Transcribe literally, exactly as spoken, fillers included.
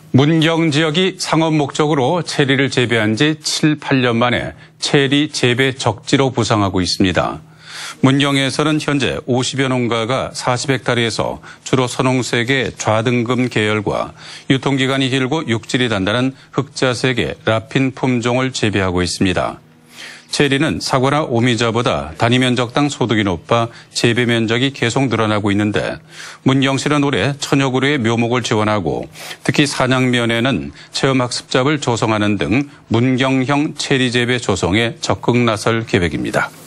문경 지역이 상업 목적으로 체리를 재배한 지 칠, 팔 년 만에 체리 재배 적지로 부상하고 있습니다. 문경에서는 현재 오십여 농가가 사십 헥타르에서 주로 선홍색의 좌등금 계열과 유통기간이 길고 육질이 단단한 흑자색의 라핀 품종을 재배하고 있습니다. 체리는 사과나 오미자보다 단위 면적당 소득이 높아 재배 면적이 계속 늘어나고 있는데 문경시는 올해 천여 그루의 묘목을 지원하고 특히 산양면에는 체험학습잡을 조성하는 등 문경형 체리 재배 조성에 적극 나설 계획입니다.